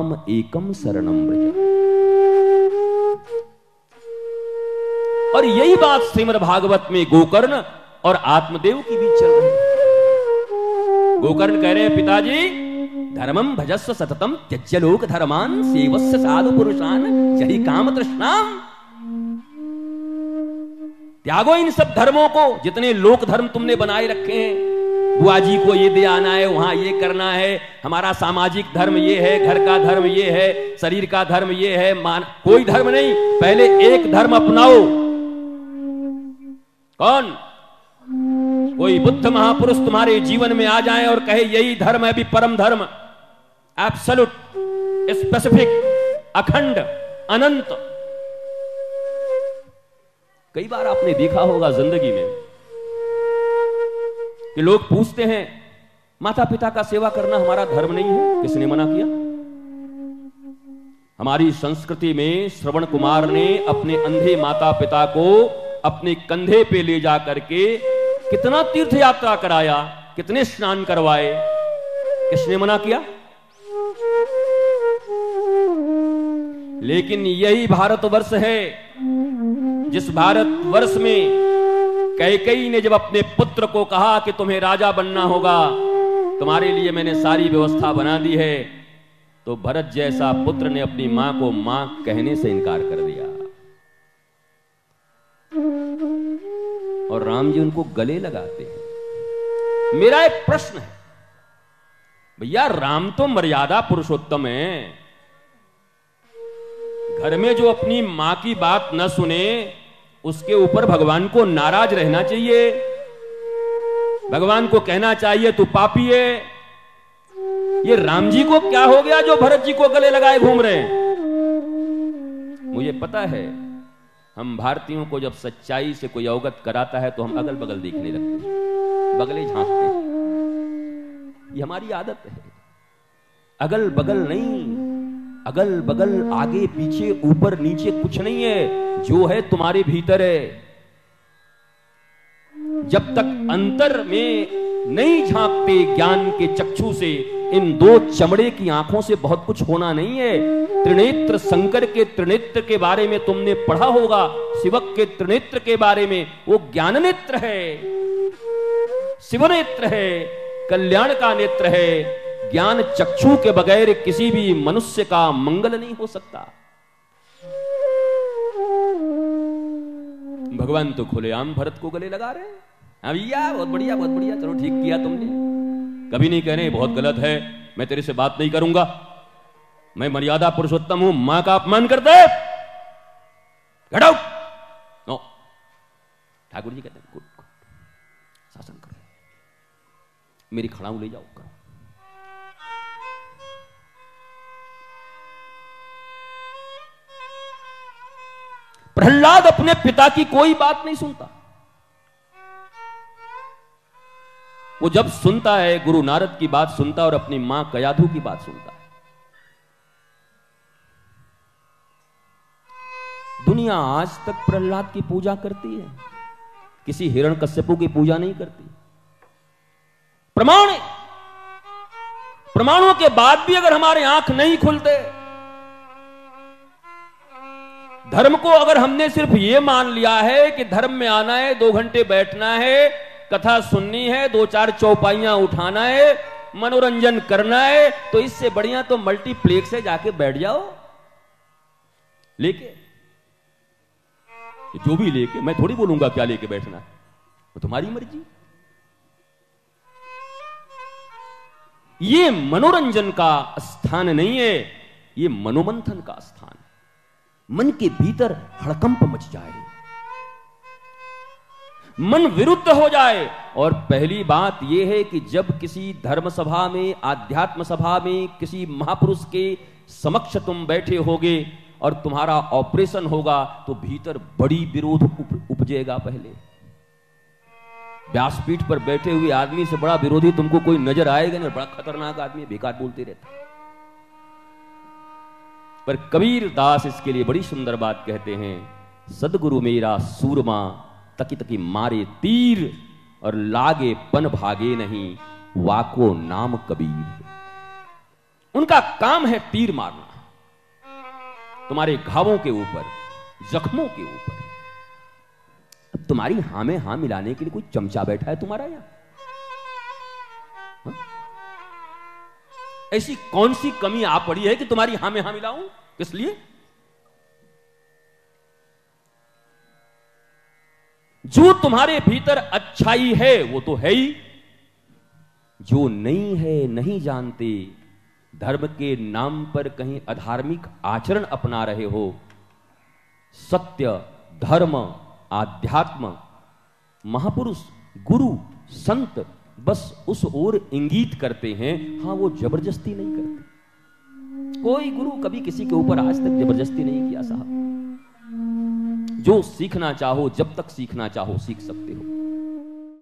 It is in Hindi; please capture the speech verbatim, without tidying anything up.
माम एकम शरणम व्रज। और यही बात श्रीमद् भागवत में गोकर्ण और आत्मदेव की बीच चल रही है। गोकर्ण कह रहे हैं पिताजी धर्मम भजस्व सततम त्यज्य लोक धर्मान सेवस्य साधु पुरुषान यही काम तृष्णाम। त्यागो इन सब धर्मों को, जितने लोक धर्म तुमने बनाए रखे हैं। बुआ जी को ये दे आना है, वहां ये करना है, हमारा सामाजिक धर्म ये है, घर का धर्म ये है, शरीर का धर्म ये है, मान कोई धर्म नहीं, पहले एक धर्म अपनाओ। कौन? कोई बुद्ध महापुरुष तुम्हारे जीवन में आ जाए और कहे यही धर्म है भी परम धर्म, एब्सोल्यूट, स्पेसिफिक, अखंड, अनंत। कई बार आपने देखा होगा जिंदगी में कि लोग पूछते हैं माता पिता का सेवा करना हमारा धर्म नहीं है। किसने मना किया? हमारी संस्कृति में श्रवण कुमार ने अपने अंधे माता पिता को अपने कंधे पे ले जा करके कितना तीर्थ यात्रा कराया, कितने स्नान करवाए। किसने मना किया? लेकिन यही भारतवर्ष है जिस भारतवर्ष में कैकेयी ने जब अपने पुत्र को कहा कि तुम्हें राजा बनना होगा, तुम्हारे लिए मैंने सारी व्यवस्था बना दी है, तो भरत जैसा पुत्र ने अपनी मां को मां कहने से इनकार कर दिया और राम जी उनको गले लगाते हैं। मेरा एक प्रश्न है, भैया राम तो मर्यादा पुरुषोत्तम है, घर में जो अपनी मां की बात न सुने उसके ऊपर भगवान को नाराज रहना चाहिए, भगवान को कहना चाहिए तू पापी है। ये राम जी को क्या हो गया जो भरत जी को गले लगाए घूम रहे हैं? मुझे पता है हम भारतीयों को जब सच्चाई से कोई अवगत कराता है तो हम अगल बगल देखने लगते हैं, बगले झांकते हैं। ये हमारी आदत है। अगल बगल नहीं, अगल बगल, आगे पीछे, ऊपर नीचे कुछ नहीं है, जो है तुम्हारे भीतर है। जब तक अंतर में नहीं झांकते ज्ञान के चक्षु से, इन दो चमड़े की आंखों से बहुत कुछ होना नहीं है। त्रिनेत्र शंकर के त्रिनेत्र के बारे में तुमने पढ़ा होगा, शिवक के त्रिनेत्र के बारे में, वो ज्ञान नेत्र है, शिव नेत्र है, कल्याण का नेत्र है। ज्ञान चक्षु के बगैर किसी भी मनुष्य का मंगल नहीं हो सकता। भगवान तो खुलेआम भरत को गले लगा रहे हैं। हाँ भैया बहुत बढ़िया, बहुत बढ़िया, चलो ठीक किया तुमने। कभी नहीं कह रहे बहुत गलत है, मैं तेरे से बात नहीं करूंगा, मैं मर्यादा पुरुषोत्तम हूं, मां का अपमान करते हैं, get out. No, Thakur ji कहते हैं गुड गुड, शासन करो, मेरी खड़ाऊ ले जाओ, करो। प्रहलाद अपने पिता की कोई बात नहीं सुनता। वो जब सुनता है गुरु नारद की बात सुनता और अपनी मां कयाधु की बात सुनता है। दुनिया आज तक प्रहलाद की पूजा करती है, किसी हिरण्यकश्यपु की पूजा नहीं करती। प्रमाण, प्रमाणों के बाद भी अगर हमारे आंख नहीं खुलते, धर्म को अगर हमने सिर्फ ये मान लिया है कि धर्म में आना है, दो घंटे बैठना है, कथा सुननी है, दो चार चौपाइयां उठाना है, मनोरंजन करना है, तो इससे बढ़िया तो मल्टीप्लेक्स है, जाके बैठ जाओ लेके, जो भी लेके, मैं थोड़ी बोलूंगा क्या लेके बैठना है, वो तुम्हारी मर्जी। ये मनोरंजन का स्थान नहीं है, ये मनोमंथन का स्थान है। मन के भीतर हड़कंप मच जाए, मन विरुद्ध हो जाए। और पहली बात यह है कि जब किसी धर्म सभा में, आध्यात्म सभा में, किसी महापुरुष के समक्ष तुम बैठे होगे और तुम्हारा ऑपरेशन होगा, तो भीतर बड़ी विरोध उपजेगा। पहले व्यासपीठ पर बैठे हुए आदमी से बड़ा विरोधी तुमको कोई नजर आएगा नहीं, बड़ा खतरनाक आदमी, बेकार बोलते रहता। पर कबीर दास इसके लिए बड़ी सुंदर बात कहते हैं, सदगुरु मेरा सूरमा तकी तकी मारे तीर और लागे पन भागे नहीं, वाको नाम कबीर। उनका काम है तीर मारना, तुम्हारे घावों के ऊपर, जख्मों के ऊपर। अब तुम्हारी हां में हां मिलाने के लिए कोई चमचा बैठा है तुम्हारा यहां? हा? ऐसी कौन सी कमी आ पड़ी है कि तुम्हारी हां में हां मिलाऊं? किस लिए? जो तुम्हारे भीतर अच्छाई है वो तो है ही, जो नहीं है, नहीं जानते, धर्म के नाम पर कहीं अधार्मिक आचरण अपना रहे हो, सत्य, धर्म, आध्यात्म, महापुरुष, गुरु, संत बस उस ओर इंगित करते हैं। हां, वो जबरदस्ती नहीं करते। कोई गुरु कभी किसी के ऊपर आज तक जबरदस्ती नहीं किया साहब। जो सीखना चाहो, जब तक सीखना चाहो सीख सकते हो।